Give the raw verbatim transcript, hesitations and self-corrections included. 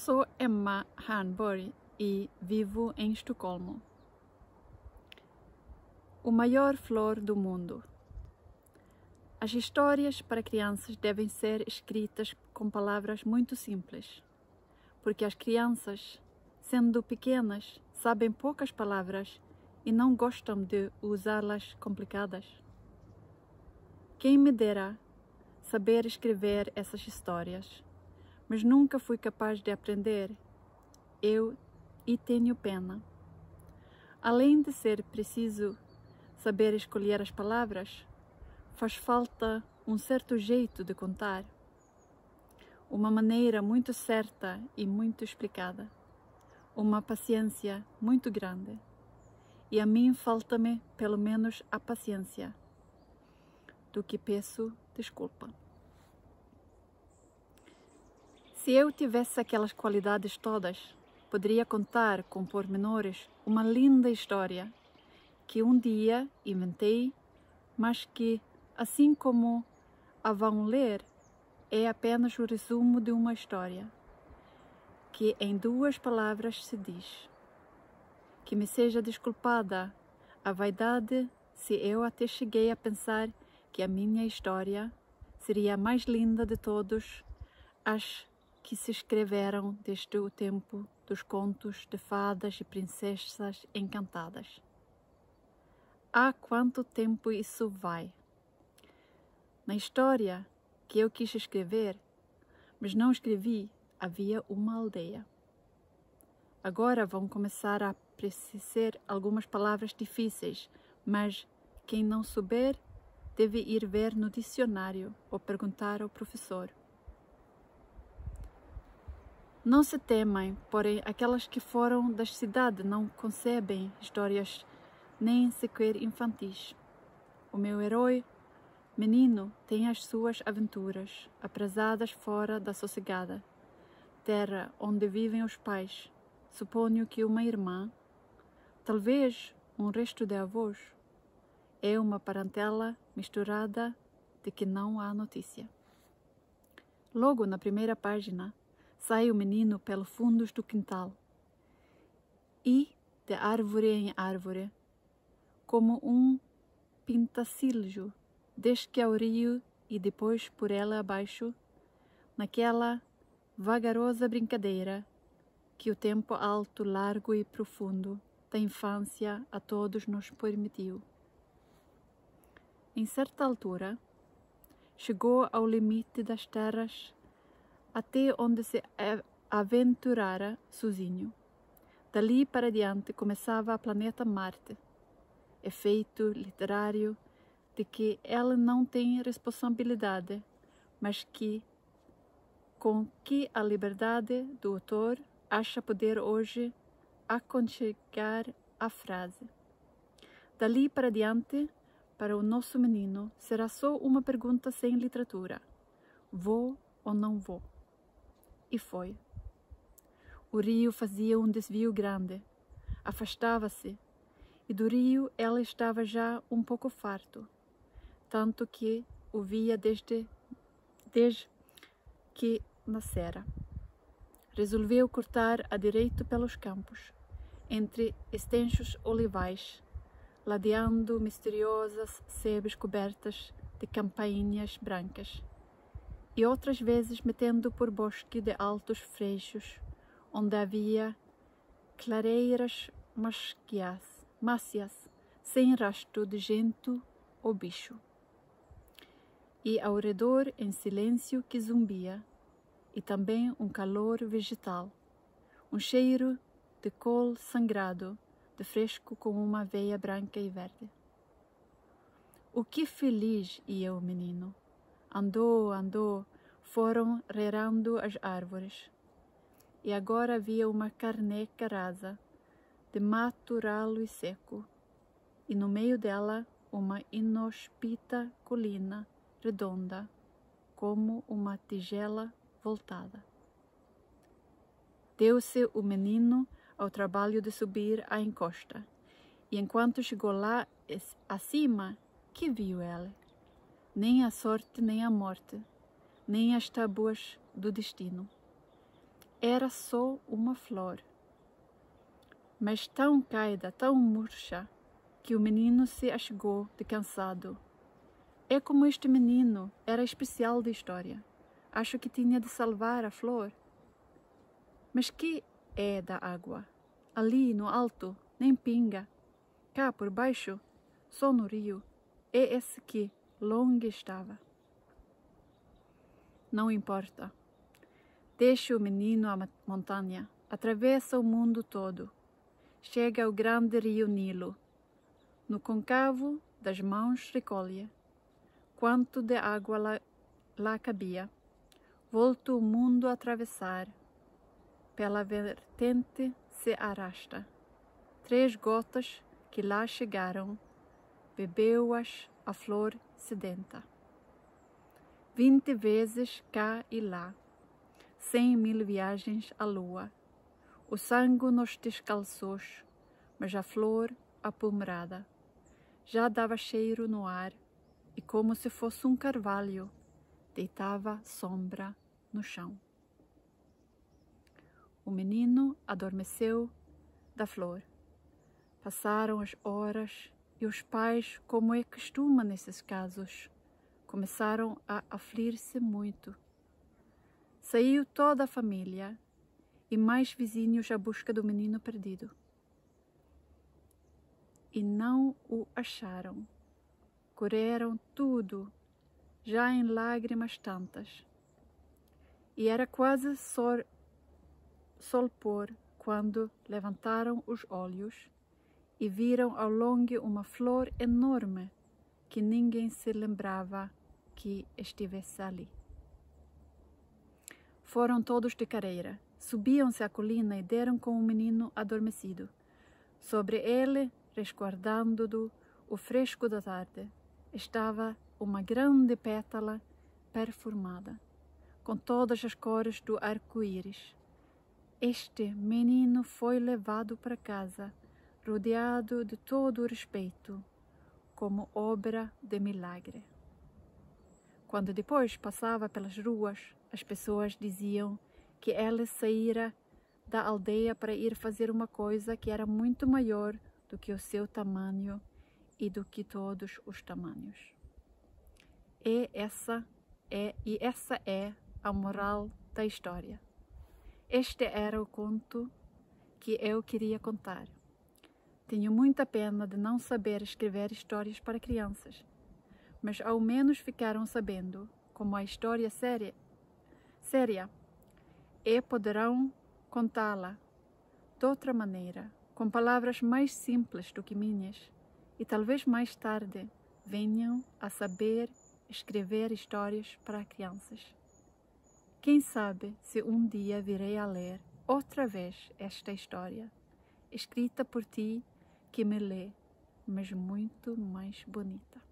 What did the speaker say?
sou Emma Hanborg e vivo em Estocolmo. O maior flor do mundo. As histórias para crianças devem ser escritas com palavras muito simples, porque as crianças, sendo pequenas, sabem poucas palavras e não gostam de usá-las complicadas. Quem me dera saber escrever essas histórias, mas nunca fui capaz de aprender, eu e tenho pena. Além de ser preciso saber escolher as palavras, faz falta um certo jeito de contar, uma maneira muito certa e muito explicada, uma paciência muito grande. E a mim falta-me pelo menos a paciência, do que peço desculpa. Se eu tivesse aquelas qualidades todas, poderia contar com pormenores uma linda história que um dia inventei, mas que, assim como a vão ler, é apenas o resumo de uma história, que em duas palavras se diz. Que me seja desculpada a vaidade se eu até cheguei a pensar que a minha história seria a mais linda de todas as que se escreveram desde o tempo dos contos de fadas e princesas encantadas. Há quanto tempo isso vai? Na história que eu quis escrever, mas não escrevi, havia uma aldeia. Agora vão começar a precisar algumas palavras difíceis, mas quem não souber deve ir ver no dicionário ou perguntar ao professor. Não se temem, porém aquelas que foram da cidade não concebem histórias nem sequer infantis. O meu herói, menino, tem as suas aventuras, aprazadas fora da sossegada terra onde vivem os pais. Suponho que uma irmã, talvez um resto de avós, é uma parentela misturada de que não há notícia. Logo na primeira página, sai o menino pelos fundos do quintal e, de árvore em árvore, como um pintacilho, desce ao rio e depois por ela abaixo, naquela vagarosa brincadeira que o tempo alto, largo e profundo da infância a todos nos permitiu. Em certa altura, chegou ao limite das terras até onde se aventurara sozinho. Dali para diante começava a planeta Marte, efeito literário de que ela não tem responsabilidade, mas que, com que a liberdade do autor acha poder hoje aconchegar a frase. Dali para diante, para o nosso menino, será só uma pergunta sem literatura. Vou ou não vou? E foi. O rio fazia um desvio grande, afastava-se, e do rio ela estava já um pouco farto, tanto que o via desde, desde que nascera. Resolveu cortar a direito pelos campos, entre extensos olivais, ladeando misteriosas sebes cobertas de campainhas brancas, e outras vezes metendo por bosque de altos freixos, onde havia clareiras mácias, sem rastro de gente ou bicho. E ao redor, em silêncio que zumbia, e também um calor vegetal, um cheiro de col sangrado, de fresco com uma veia branca e verde. O que feliz ia o menino! Andou, andou, foram rerando as árvores. E agora havia uma carneca rasa, de mato ralo e seco, e no meio dela uma inóspita colina redonda, como uma tigela voltada. Deu-se o menino ao trabalho de subir a encosta, e enquanto chegou lá acima, que viu ela? Nem a sorte nem a morte, nem as tábuas do destino. era só uma flor, mas tão caída, tão murcha, que o menino se achegou de cansado. É como este menino era especial da história. Acho que tinha de salvar a flor. Mas que é da água? Ali no alto, nem pinga. Cá por baixo, só no rio. É esse que longe estava. Não importa. Deixa o menino à montanha. Atravessa o mundo todo. Chega ao grande rio Nilo. No côncavo das mãos recolhe quanto de água lá, lá cabia. Volto o mundo a atravessar. Pela vertente se arrasta. Três gotas que lá chegaram, bebeu-as a flor sedenta. Vinte vezes cá e lá, cem mil viagens à lua. O sangue nos descalçou, mas a flor apulmerada já dava cheiro no ar e, como se fosse um carvalho, deitava sombra no chão. O menino adormeceu da flor. Passaram as horas e os pais, como é costume nesses casos, começaram a afligir-se muito. Saiu toda a família e mais vizinhos à busca do menino perdido. E não o acharam. Correram tudo, já em lágrimas tantas. E era quase sol, sol pôr quando levantaram os olhos e viram ao longe uma flor enorme que ninguém se lembrava que estivesse ali. Foram todos de carreira, subiam-se a colina e deram com o menino adormecido. Sobre ele, resguardando-o o fresco da tarde, estava uma grande pétala perfumada, com todas as cores do arco-íris. Este menino foi levado para casa, rodeado de todo o respeito, como obra de milagre. Quando depois passava pelas ruas, as pessoas diziam que ele saíra da aldeia para ir fazer uma coisa que era muito maior do que o seu tamanho e do que todos os tamanhos. E essa é, e essa é a moral da história. Este era o conto que eu queria contar. Tenho muita pena de não saber escrever histórias para crianças, mas ao menos ficaram sabendo como a história séria, séria e poderão contá-la de outra maneira, com palavras mais simples do que minhas, e talvez mais tarde venham a saber escrever histórias para crianças. Quem sabe se um dia virei a ler outra vez esta história, escrita por ti que me lê, mas muito mais bonita.